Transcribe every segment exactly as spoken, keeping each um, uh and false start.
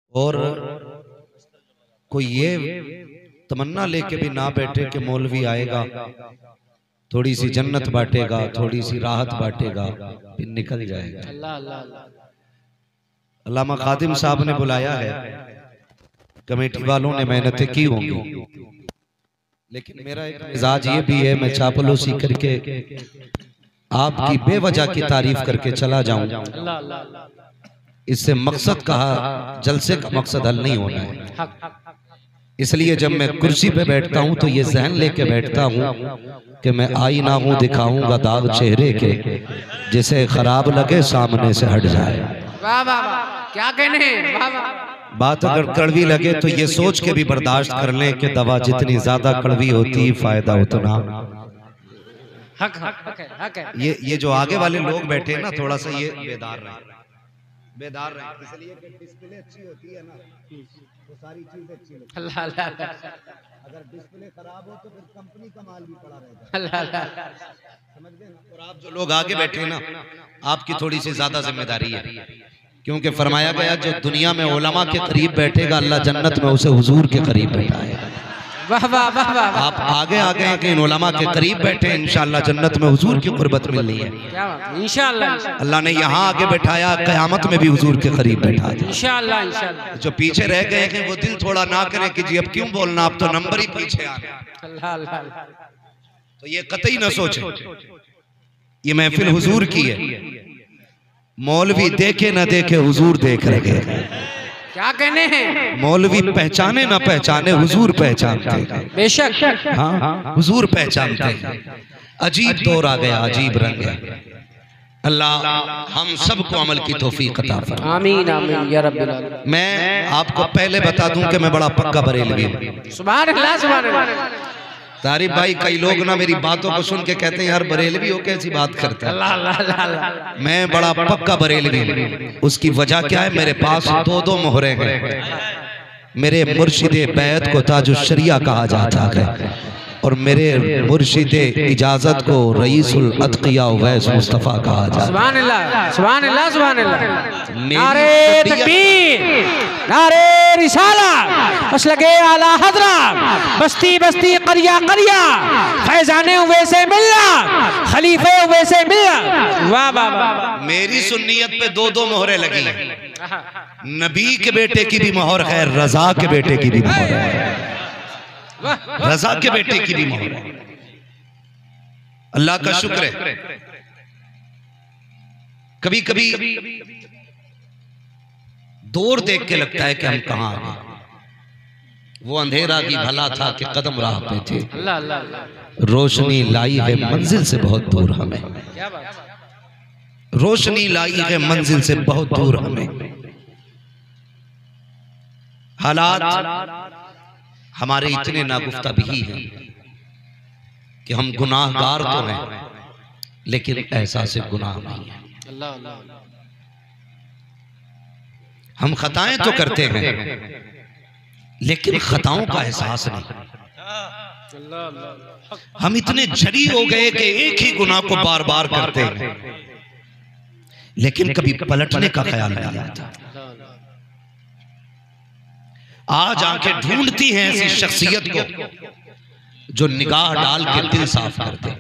और कोई ये तमन्ना लेके भी ना बैठे कि मौलवी आएगा, थोड़ी सी जन्नत बांटेगा, थोड़ी सी राहत बांटेगा, फिर निकल जाएगा। अल्लामा खादिम साहब ने बुलाया है, कमेटी वालों ने मेहनतें की होंगी, लेकिन मेरा एक मिजाज ये भी है, मैं चापलूसी करके आपकी बेवजह की तारीफ करके चला जाऊं, इससे मकसद कहा, जलसे का मकसद हल नहीं होना है। इसलिए जब मैं कुर्सी पे बैठता हूं तो ये जहन लेके बैठता हूं कि मैं आईना हूं, दिखाऊंगा दाग चेहरे के, जिसे खराब लगे सामने से हट जाए। वाह वाह वाह, क्या कहने, वाह वाह। बात अगर कड़वी लगे तो ये सोच के भी बर्दाश्त कर लें कि दवा जितनी ज्यादा कड़वी होती है फायदा उतना। हक हक हक है, हक है। ये ये जो आगे वाले लोग बैठे हैं ना, थोड़ा सा ये बेदार रहे, बेदार रहे, इसलिए कि डिस्प्ले अच्छी होती है ना तो सारी चीज अच्छी लगती है। अल्लाह अल्लाह, अगर डिस्प्ले खराब हो तो फिर कंपनी का माल भी पड़ा रहेगा। अल्लाह अल्लाह, समझ गए ना। और आप जो लोग आगे बैठे हैं ना, आपकी थोड़ी सी ज्यादा जिम्मेदारी है, क्योंकि फरमाया गया जो दुनिया में उलमा के करीब बैठेगा अल्लाह जन्नत में उसे हुजूर के करीब बैठाएगा। वाह वाह वाह वाह। आप आगे आ गए कि इन उलमा के करीब बैठे, इंशाअल्लाह जन्नत में हुजूर की कुर्बत मिलनी है। क्या बात, इंशाअल्लाह। अल्लाह ने यहाँ आगे बैठाया, क़यामत में भी हुजूर के करीब बैठा दिया। इंशाअल्लाह इंशाअल्लाह। जो पीछे रह गए हैं वो दिल थोड़ा ना करें कि जी अब क्यों बोलना, आप तो नंबर ही पीछे आ गए। अल्लाह अल्लाह, तो ये कतई न सोचे, ये महफिल हुजूर की है, मौलवी देखे न देखे हुजूर देख रहे हैं। क्या कहने हैं, मौलवी पहचाने ना पहचाने हुजूर पहचानते हैं। बेशक। हाँ, हुजूर पहचानते हैं। अजीब दौर आ गया, अजीब रंग है। अल्लाह हम सबको अमल की तौफीक अता फरमाए। आमीन आमीन या रब्बिल आलमीन। मैं आपको पहले बता दूं कि मैं बड़ा पक्का बरेलवी हूं। सुभान अल्लाह सुभान अल्लाह। तारिफ भाई, कई लोग ना मेरी बातों को सुन के कहते हैं यार बरेलवी हो कैसी बात करता है। अल्लाह अल्लाह अल्लाह। मैं बड़ा पक्का बरेलवी हूं। उसकी वजह क्या है, मेरे पास दो दो मोहरे हैं। मेरे मुर्शिदे बैत को ताजुश शरिया कहा जाता है और मेरे मुर्शिदे इजाजत को रईसुल अतकिया उवैस मुस्तफा कहा जाता है। सुभान अल्लाह सुभान अल्लाह सुभान अल्लाह। मेरी नारे तकबीर, नारे रिसाला, मसलके आला हजरा, बस्ती बस्ती करिया करिया, फैजाने हुए से मिलना, खलीफे हुए से मिलना। वाह वाह वाह। मेरी सुन्नियत पे दो दो मोहरे लगी हैं। नबी के बेटे की भी मोहर है, रजा के बेटे की भी मोहर है, रजा के बेटे की भी मोहर है। अल्लाह का शुक्र है। कभी कभी दौर देख के लगता है कि हम कहां आ गए। वो अंधेरा की भला था कि कदम राह पे थे, अल्लाह अल्लाह। रोशनी लाई है मंजिल से बहुत दूर हमें, क्या बात, रोशनी लाई है मंजिल से बहुत दूर हमें। हालात हमारे इतने नागुफ्ता भी हैं कि हम गुनाहगार तो हैं लेकिन एहसास गुनाह नहीं है। अल्लाह अल्लाह। हम खताएं तो करते हैं लेकिन खताओं का एहसास नहीं। अल्लाह अल्लाह। हम इतने जरी हो गए कि एक ही गुनाह को बार बार करते हैं लेकिन कभी पलटने का ख्याल नहीं आता। आज आंखें ढूंढती हैं ऐसी शख्सियत को जो निगाह डाल के दिल साफ कर दे।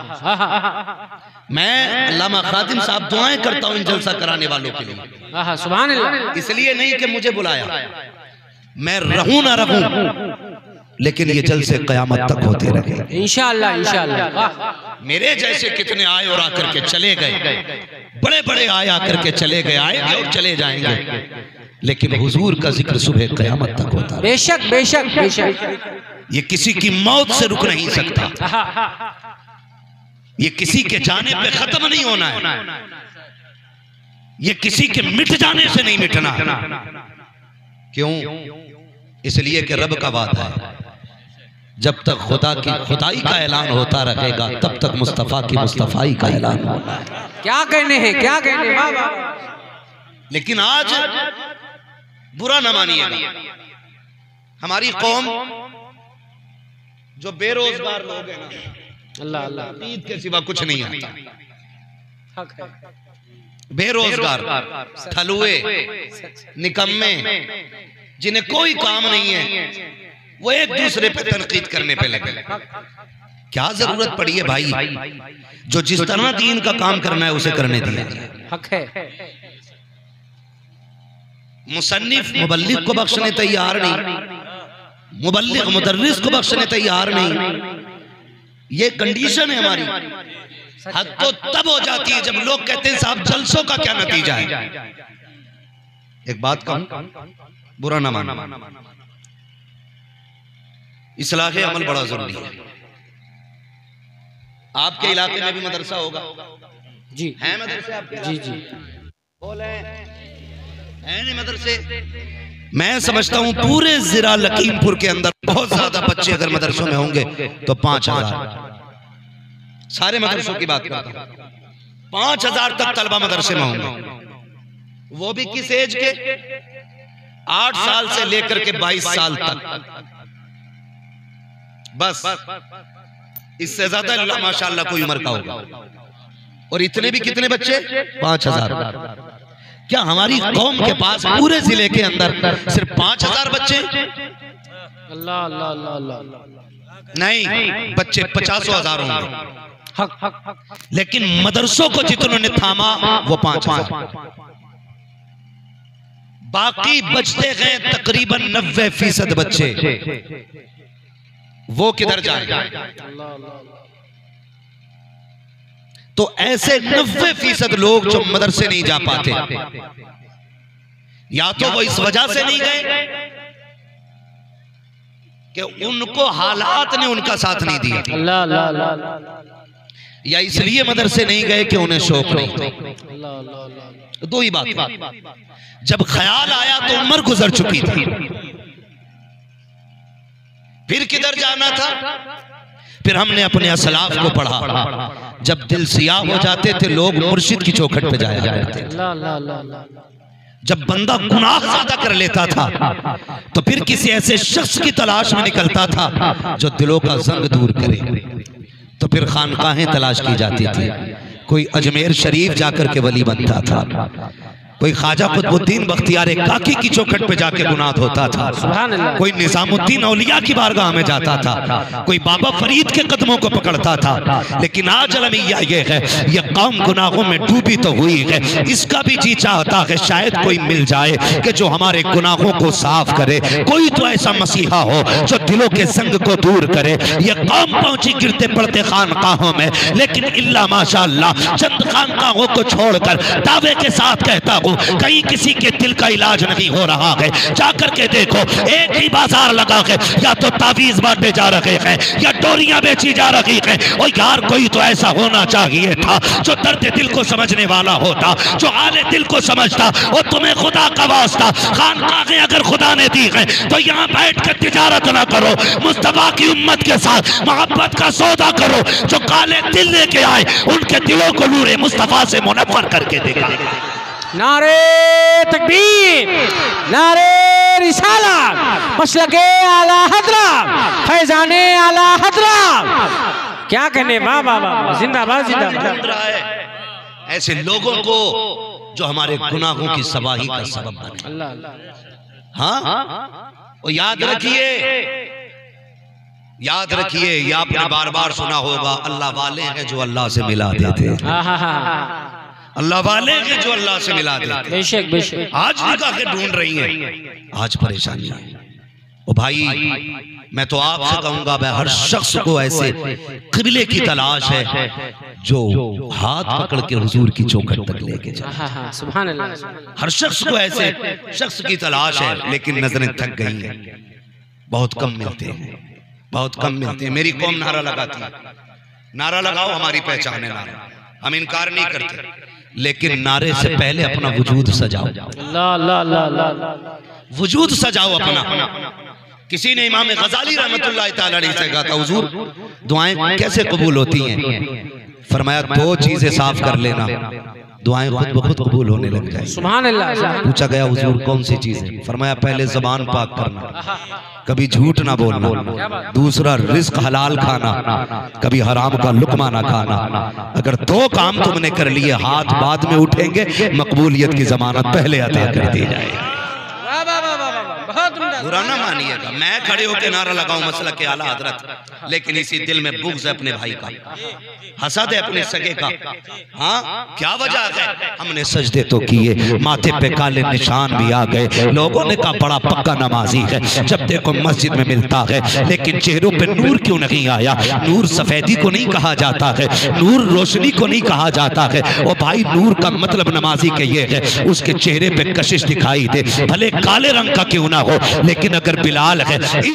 मैं अल्लामा खादिम साहब दुआएं करता हूं इन जलसा कराने वालों के लिए। सुभान अल्लाह। इसलिए नहीं कि मुझे बुलाया, मैं रहूं ना रहूं लेकिन ये जलसे कयामत तक होते रहे इंशाअल्लाह इंशाअल्लाह। मेरे जैसे कितने आए और आकर के चले गए, बड़े बड़े आए आकर के चले गए, आएंगे और चले जाएंगे, लेकिन हुजूर का जिक्र सुबह कयामत तक होता है। बेशक बेशक बेशक। ये किसी की मौत से रुक नहीं सकता, ये किसी के जाने पे खत्म नहीं होना है, ये किसी के मिट जाने से नहीं मिटना। क्यों? इसलिए कि रब का वादा है जब तक खुदा की खुदाई का ऐलान होता रहेगा तब तक मुस्तफा की मुस्तफाई का ऐलान होना है। क्या कहने हैं, क्या कहने हैं। लेकिन आज बुरा न मानिएगा, हमारी कौम जो बेरोजगार लोग हैं ना, अल्लाह अल्लाह, ईद के सिवा कुछ नहीं आता। हक है। बेरोजगार, थलुए, निकम्मे, जिन्हें कोई काम नहीं है, वो एक दूसरे पे तनकीद करने पे लगे। क्या जरूरत पड़ी है भाई? जो जिस तरह दीन का काम करना है उसे करने दिया जाए। हक है। मुसन्निफ मुबल्लिग को बख्शने तैयार नहीं, मुबल्लिग मुदर्रिस को बख्शने तैयार नहीं। ये कंडीशन है हमारी। हद तो तब हो जाती है जब लोग कहते हैं साहब जलसों का क्या नतीजा है। एक बात कहूं, बुरा ना मानना, इस्लाह अमल बड़ा जरूरी है। आपके इलाके में भी मदरसा होगा जी? है मदरसे आपके? जी जी बोले है नहीं मदरसे? मैं समझता हूं पूरे जिला लखीमपुर के अंदर बहुत ज्यादा बच्चे अगर मदरसों में होंगे तो पांच हजार सारे मदरसों की बात करता हूं, पांच हजार तक तलबा मदरसे में होंगे। वो भी किस एज के? आठ साल से लेकर के बाईस साल तक। बस इससे ज्यादा अल्लाह माशाअल्लाह कोई उम्र का होगा। और इतने भी कितने बच्चे? पांच हजार। क्या हमारी कौम के पास पूरे जिले के अंदर सिर्फ पांच हजार बच्चे? अल्लाह अल्लाह अल्लाह अल्लाह। नहीं, बच्चे पचासों हजार होंगे। हक हक हक। लेकिन मदरसों को जितनों ने थामा वो पांच हजार। बाकी बचते गए तकरीबन नब्बे फीसद बच्चे, वो किधर जाएंगे? तो ऐसे नब्बे फीसद लोग जो मदरसे नहीं जा पाते, या तो वो इस वजह से नहीं गए कि उनको हालात ने उनका साथ नहीं दिया, अल्लाह अल्लाह अल्लाह। या इसलिए मदरसे नहीं गए कि उन्हें शौक नहीं था। अल्लाह अल्लाह अल्लाह। दो ही बात। जब ख्याल आया तो उम्र गुजर चुकी थी, फिर किधर जाना था? फिर हमने अपने असलाफ को पढ़ा। जब दिल सियाह हो जाते थे लोग मुर्शिद की चौखट पे जाया करते थे। जब बंदा गुनाह ज्यादा कर लेता था तो फिर किसी ऐसे शख्स की तलाश में निकलता था जो दिलों का जंग दूर करे, तो फिर खानकाहें तलाश की जाती थी। कोई अजमेर शरीफ जाकर के वली बनता था, कोई ख्वाजा कुतुबुद्दीन बख्तियार काकी की चौखट पे जाके गुनाह होता था, कोई निजामुद्दीन औलिया की बारगाह में जाता था, कोई बाबा फरीद के कदमों को पकड़ता था। लेकिन आज अलमिया ये है, ये कौम गुनाहों में डूबी तो हुई है, इसका भी जी चाहता है शायद कोई मिल जाए कि जो हमारे गुनाहों को साफ करे। कोई तो ऐसा मसीहा हो जो दिलों के संग को दूर करे। ये कौम पहुंची गिरते पड़ते खानकाहों में, लेकिन इल्ला माशाअल्लाह चंद खानकाहों को छोड़कर दावे के साथ कहता हूं कहीं किसी के दिल का इलाज नहीं हो रहा है। जाकर के देखो, एक ही बाजार लगा है, या तो तावीज बांटे जा रहे हैं या डोरियां बेची जा रही हैं। और यार कोई तो ऐसा होना चाहिए था जो दर्द दिल को समझने वाला होता, जो हाले दिल को समझता। और तुम्हें खुदा का वास्ता खानकाहें अगर खुदा ने दी है तो यहाँ बैठ कर तिजारत ना करो, मुस्तफा की उम्मत के साथ मोहब्बत का सौदा करो। जो काले दिल लेके आए उनके दिलों को नूरे मुस्तफा से मुनव्वर करके देगा। नारे तकबीर, नारे रिसालत, मसलके आला हज़रत, फैज़ाने आला हज़रत। क्या कहने, वाह वाह वाह, जिंदाबाद जिंदाबाद। ऐसे लोगों को जो हमारे गुनाहों की सवाही का सबब बने। अल्लाह अल्लाह। हाँ, और याद रखिए, याद रखिए, ये आपने बार बार सुना होगा, अल्लाह वाले हैं जो अल्लाह से मिला देते, अल्लाह वाले हैं जो अल्लाह से मिला देते। बेशक बेशक। आज निकाहें ढूंढ रही हैं, आज परेशानी है। ओ भाई, मैं तो आपसे कहूंगा, मैं हर शख्स को ऐसे किबले की तलाश है जो हाथ पकड़ के हुजूर की चौखट तक लेके जाए। सुभान अल्लाह। हर शख्स को ऐसे शख्स की तलाश है, लेकिन नजरें थक गई हैं, बहुत कम मिलते हैं, बहुत कम मिलते हैं। मेरी कौम नारा लगाती है, नारा लगाओ हमारी पहचान है नारा, हम इनकार नहीं करते, लेकिन नारे से पहले अपना वजूद सजाओ। अल्लाह अल्लाह अल्लाह। वजूद सजाओ अपना। किसी ने इमाम गजाली रहमतुल्लाह तआला अलैहि से कहा था, हुजूर दुआएं कैसे कबूल होती हैं? फरमाया दो चीजें साफ कर लेना, दुआएं खुद ब खुद कबूल होने लग जाए। सुभान अल्लाह। पूछा गया हुजूर कौन सी चीजें? फरमाया पहले जबान पाक करना, कभी झूठ ना बोलना, दूसरा रिस्क हलाल खाना, कभी हराम का लुकमा ना खाना। अगर दो काम तुमने कर लिए, हाथ बाद में उठेंगे, मकबूलियत की जमानत पहले अता कर दी जाएगी। बुरा ना मानिएगा, मैं खड़े होकर नारा लगाऊं मसला के आला हजरत, लेकिन इसी दिल में बुग़्ज़ है अपने भाई का, हसद है अपने सगे का। हाँ क्या वजह है? हमने सजदे तो किए, माथे पे काले निशान भी आ गए, लोगों ने कहा बड़ा पक्का नमाजी है, जब देखो मस्जिद में मिलता है, लेकिन चेहरों पे नूर क्यों नहीं आया? नूर सफेदी को नहीं कहा जाता है, नूर रोशनी को नहीं कहा जाता है। और भाई नूर का मतलब नमाजी के ये है उसके चेहरे पे कशिश दिखाई दे, भले काले रंग का क्यों ना हो, लेकिन अगर बिलाल है